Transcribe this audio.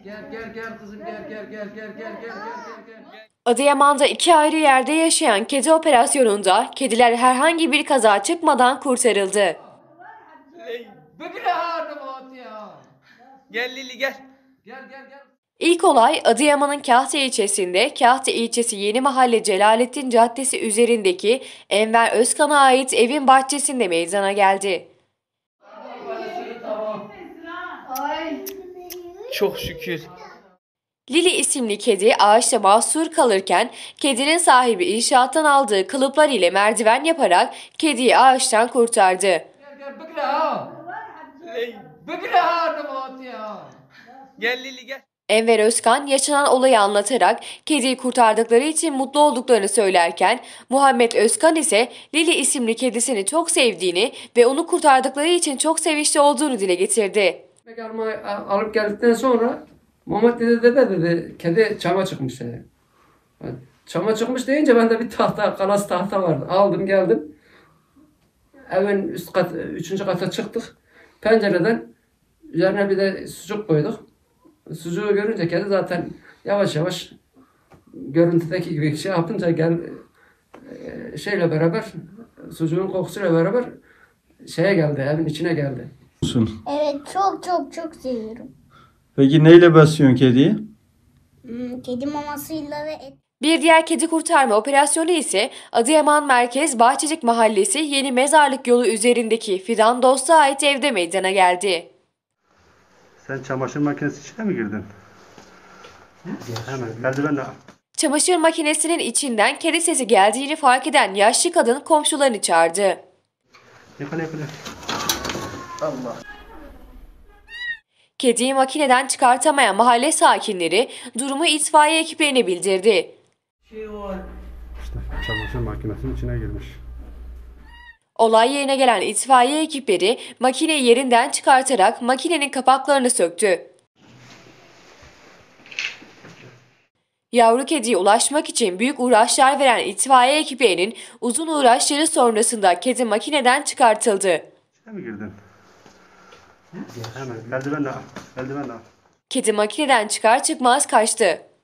Gel kızım gel. Adıyaman'da 2 ayrı yerde yaşayan kedi operasyonunda kediler herhangi bir kaza çıkmadan kurtarıldı. Gel Lili gel. İlk olay Adıyaman'ın Kahte ilçesinde Kahte ilçesi Yeni Mahalle Celalettin Caddesi üzerindeki Enver Özkan'a ait evin bahçesinde meydana geldi. Çok şükür. Lili isimli kedi ağaçta mahsur kalırken kedinin sahibi inşaattan aldığı kılıflar ile merdiven yaparak kediyi ağaçtan kurtardı. Gel Lili gel. Enver Özkan yaşanan olayı anlatarak kediyi kurtardıkları için mutlu olduklarını söylerken Muhammed Özkan ise Lili isimli kedisini çok sevdiğini ve onu kurtardıkları için çok sevinçli olduğunu dile getirdi. Alıp geldikten sonra Muhammed dedi kedi çama çıkmış dedi. Çama çıkmış deyince ben de bir kalas tahta vardı. Aldım geldim. Evin üst kat 3. kata çıktık. Pencereden üzerine bir de sucuk koyduk. Sucuğu görünce kedi zaten yavaş yavaş görüntüdeki gibi şey yapınca şeyle beraber sucuğun kokusuyla beraber şeye geldi, evin içine geldi. Evet çok seviyorum. Peki neyle besliyorsun kediyi? Kedi mamasıyla ve et. Bir diğer kedi kurtarma operasyonu ise Adıyaman Merkez Bahçecik Mahallesi Yeni Mezarlık Yolu üzerindeki Fidan Dost'a ait evde meydana geldi. Sen çamaşır makinesi içine mi girdin? Hemen merdivenle. Çamaşır makinesinin içinden kedi sesi geldiğini fark eden yaşlı kadın komşularını çağırdı. Yakala. Allah. Kediyi makineden çıkartamayan mahalle sakinleri durumu itfaiye ekiplerine bildirdi. İşte çamaşır makinesinin içine girmiş. Olay yerine gelen itfaiye ekipleri makineyi yerinden çıkartarak makinenin kapaklarını söktü. Yavru kediye ulaşmak için büyük uğraşlar veren itfaiye ekiplerinin uzun uğraşları sonrasında kedi makineden çıkartıldı. İçine mi girdin? Hemen merdivenle. Kedi makineden çıkar çıkmaz kaçtı.